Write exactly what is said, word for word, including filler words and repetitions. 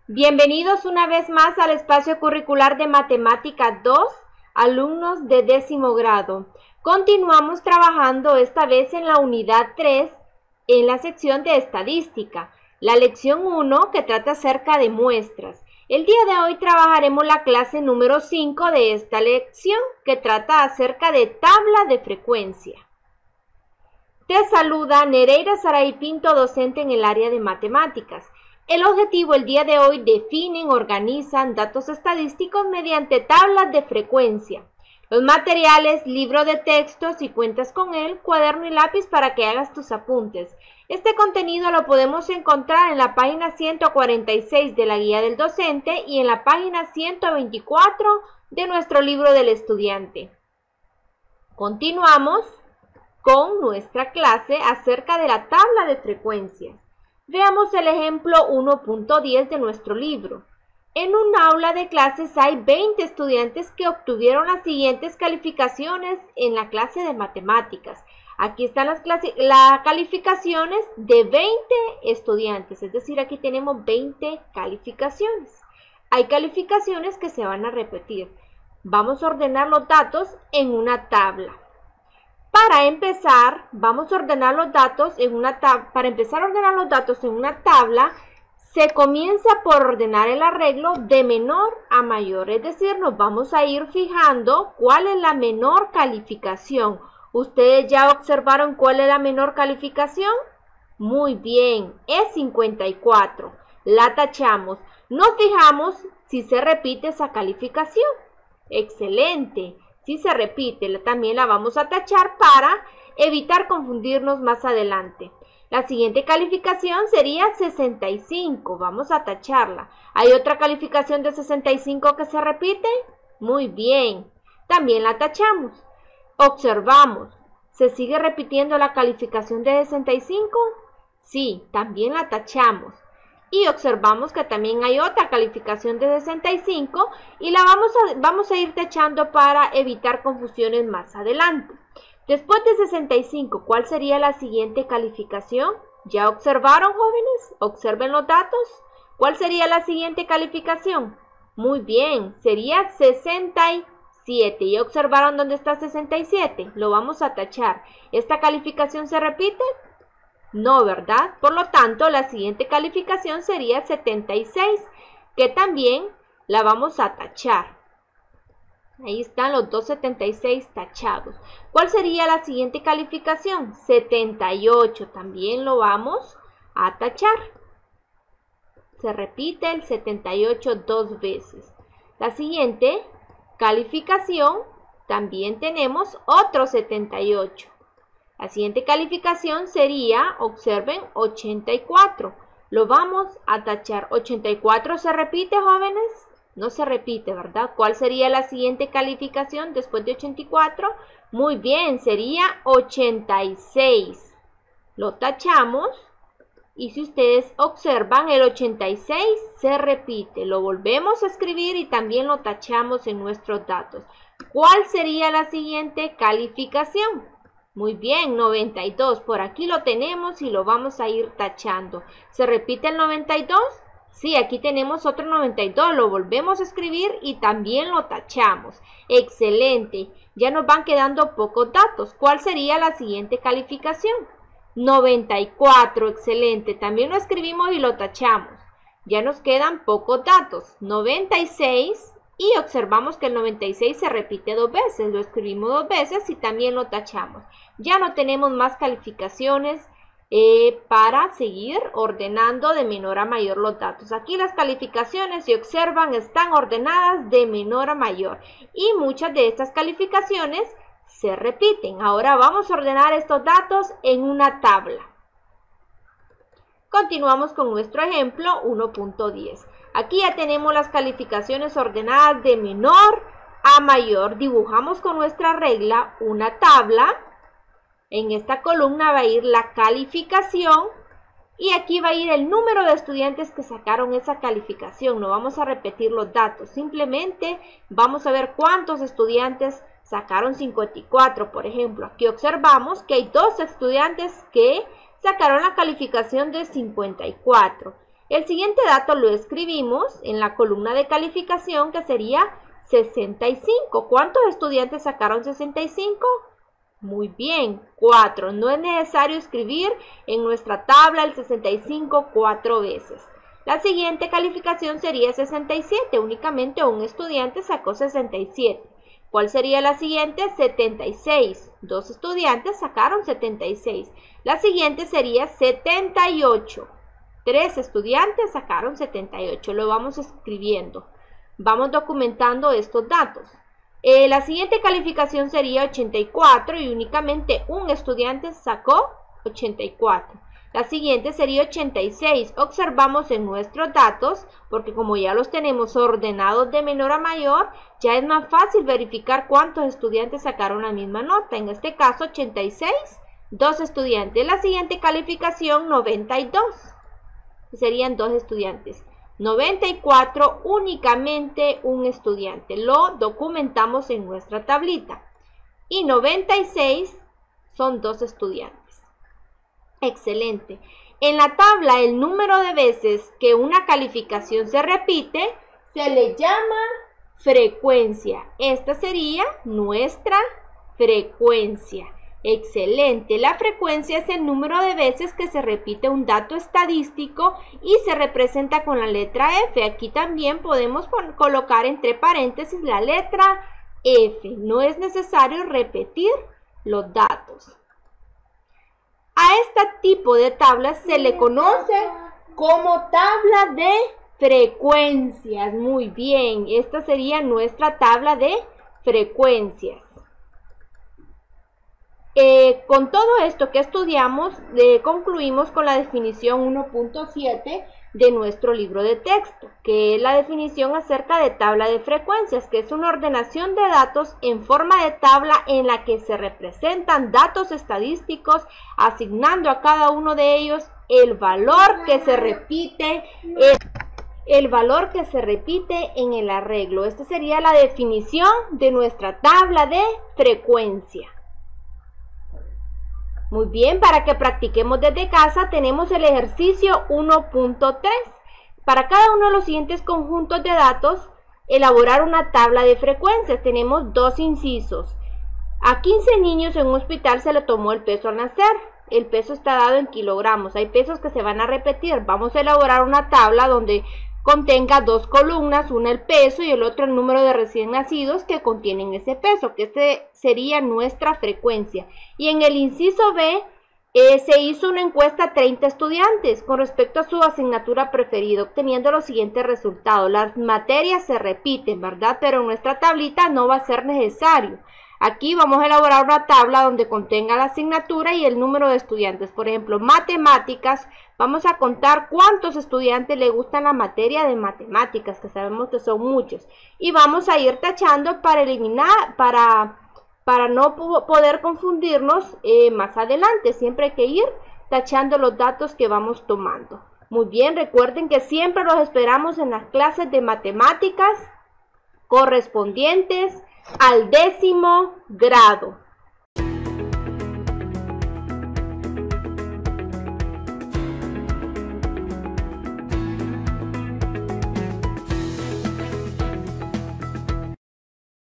Bienvenidos una vez más al espacio curricular de Matemática dos, alumnos de décimo grado. Continuamos trabajando esta vez en la unidad tres, en la sección de estadística, la lección uno que trata acerca de muestras. El día de hoy trabajaremos la clase número cinco de esta lección, que trata acerca de tabla de frecuencia. Te saluda Nereida Saray Pinto, docente en el área de matemáticas. El objetivo el día de hoy: definen, organizan datos estadísticos mediante tablas de frecuencia. Los materiales: libro de texto si cuentas con él, cuaderno y lápiz para que hagas tus apuntes. Este contenido lo podemos encontrar en la página ciento cuarenta y seis de la guía del docente y en la página ciento veinticuatro de nuestro libro del estudiante. Continuamos con nuestra clase acerca de la tabla de frecuencia. Veamos el ejemplo uno punto diez de nuestro libro. En un aula de clases hay veinte estudiantes que obtuvieron las siguientes calificaciones en la clase de matemáticas. Aquí están las, las calificaciones de veinte estudiantes, es decir, aquí tenemos veinte calificaciones. Hay calificaciones que se van a repetir. Vamos a ordenar los datos en una tabla. Para empezar, vamos a ordenar los datos en una tabla. Para empezar a ordenar los datos en una tabla, se comienza por ordenar el arreglo de menor a mayor. Es decir, nos vamos a ir fijando cuál es la menor calificación. ¿Ustedes ya observaron cuál es la menor calificación? Muy bien, es cincuenta y cuatro. La tachamos. Nos fijamos si se repite esa calificación. Excelente. Si se repite, también la vamos a tachar para evitar confundirnos más adelante. La siguiente calificación sería sesenta y cinco. Vamos a tacharla. ¿Hay otra calificación de sesenta y cinco que se repite? Muy bien. También la tachamos. Observamos. ¿Se sigue repitiendo la calificación de sesenta y cinco? Sí, también la tachamos. Y observamos que también hay otra calificación de sesenta y cinco y la vamos a, vamos a ir tachando para evitar confusiones más adelante. Después de sesenta y cinco, ¿cuál sería la siguiente calificación? ¿Ya observaron, jóvenes? Observen los datos. ¿Cuál sería la siguiente calificación? Muy bien, sería sesenta y siete. ¿Y observaron dónde está sesenta y siete? Lo vamos a tachar. ¿Esta calificación se repite? No, ¿verdad? Por lo tanto, la siguiente calificación sería setenta y seis, que también la vamos a tachar. Ahí están los dos setenta y seis tachados. ¿Cuál sería la siguiente calificación? setenta y ocho, también lo vamos a tachar. Se repite el setenta y ocho dos veces. La siguiente calificación, también tenemos otro setenta y ocho. La siguiente calificación sería, observen, ochenta y cuatro. Lo vamos a tachar. ¿ochenta y cuatro se repite, jóvenes? No se repite, ¿verdad? ¿Cuál sería la siguiente calificación después de ochenta y cuatro? Muy bien, sería ochenta y seis. Lo tachamos. Y si ustedes observan, el ochenta y seis se repite. Lo volvemos a escribir y también lo tachamos en nuestros datos. ¿Cuál sería la siguiente calificación? Muy bien, noventa y dos. Por aquí lo tenemos y lo vamos a ir tachando. ¿Se repite el noventa y dos? Sí, aquí tenemos otro noventa y dos. Lo volvemos a escribir y también lo tachamos. Excelente. Ya nos van quedando pocos datos. ¿Cuál sería la siguiente calificación? noventa y cuatro. Excelente. También lo escribimos y lo tachamos. Ya nos quedan pocos datos. noventa y seis. Y observamos que el noventa y seis se repite dos veces. Lo escribimos dos veces y también lo tachamos. Ya no tenemos más calificaciones eh, para seguir ordenando de menor a mayor los datos. Aquí las calificaciones, si observan, están ordenadas de menor a mayor. Y muchas de estas calificaciones se repiten. Ahora vamos a ordenar estos datos en una tabla. Continuamos con nuestro ejemplo uno punto diez. Aquí ya tenemos las calificaciones ordenadas de menor a mayor. Dibujamos con nuestra regla una tabla. En esta columna va a ir la calificación y aquí va a ir el número de estudiantes que sacaron esa calificación. No vamos a repetir los datos, simplemente vamos a ver cuántos estudiantes sacaron cincuenta y cuatro, por ejemplo. Aquí observamos que hay dos estudiantes que sacaron la calificación de cincuenta y cuatro. El siguiente dato lo escribimos en la columna de calificación, que sería sesenta y cinco. ¿Cuántos estudiantes sacaron sesenta y cinco? Muy bien, cuatro. No es necesario escribir en nuestra tabla el sesenta y cinco cuatro veces. La siguiente calificación sería sesenta y siete. Únicamente un estudiante sacó sesenta y siete. ¿Cuál sería la siguiente? setenta y seis. Dos estudiantes sacaron setenta y seis. La siguiente sería setenta y ocho. Tres estudiantes sacaron setenta y ocho. Lo vamos escribiendo. Vamos documentando estos datos. Eh, la siguiente calificación sería ochenta y cuatro y únicamente un estudiante sacó ochenta y cuatro. La siguiente sería ochenta y seis. Observamos en nuestros datos, porque como ya los tenemos ordenados de menor a mayor, ya es más fácil verificar cuántos estudiantes sacaron la misma nota. En este caso, ochenta y seis, dos estudiantes. La siguiente calificación, noventa y dos. Serían dos estudiantes. noventa y cuatro, únicamente un estudiante. Lo documentamos en nuestra tablita. Y noventa y seis son dos estudiantes. Excelente. En la tabla, el número de veces que una calificación se repite se le llama frecuencia. Esta sería nuestra frecuencia. Excelente. La frecuencia es el número de veces que se repite un dato estadístico y se representa con la letra F. Aquí también podemos colocar entre paréntesis la letra F. No es necesario repetir los datos. A este tipo de tablas se le conoce como tabla de frecuencias. Muy bien, esta sería nuestra tabla de frecuencias. Eh, con todo esto que estudiamos, eh, concluimos con la definición uno punto siete de nuestro libro de texto, que es la definición acerca de tabla de frecuencias, que es una ordenación de datos en forma de tabla en la que se representan datos estadísticos, asignando a cada uno de ellos el valor que se repite, el, el valor que se repite en el arreglo. Esta sería la definición de nuestra tabla de frecuencia. Muy bien, para que practiquemos desde casa tenemos el ejercicio uno punto tres. Para cada uno de los siguientes conjuntos de datos, elaborar una tabla de frecuencias. Tenemos dos incisos. A quince niños en un hospital se le tomó el peso al nacer. El peso está dado en kilogramos. Hay pesos que se van a repetir. Vamos a elaborar una tabla donde contenga dos columnas, una el peso y el otro el número de recién nacidos que contienen ese peso, que este sería nuestra frecuencia. Y en el inciso B eh, se hizo una encuesta a treinta estudiantes con respecto a su asignatura preferida, obteniendo los siguientes resultados. Las materias se repiten, ¿verdad? Pero en nuestra tablita no va a ser necesario. Aquí vamos a elaborar una tabla donde contenga la asignatura y el número de estudiantes. Por ejemplo, matemáticas, vamos a contar cuántos estudiantes le gustan la materia de matemáticas, que sabemos que son muchos. Y vamos a ir tachando para eliminar, para, para no poder confundirnos eh, más adelante. Siempre hay que ir tachando los datos que vamos tomando. Muy bien, recuerden que siempre los esperamos en las clases de matemáticas correspondientes al décimo grado.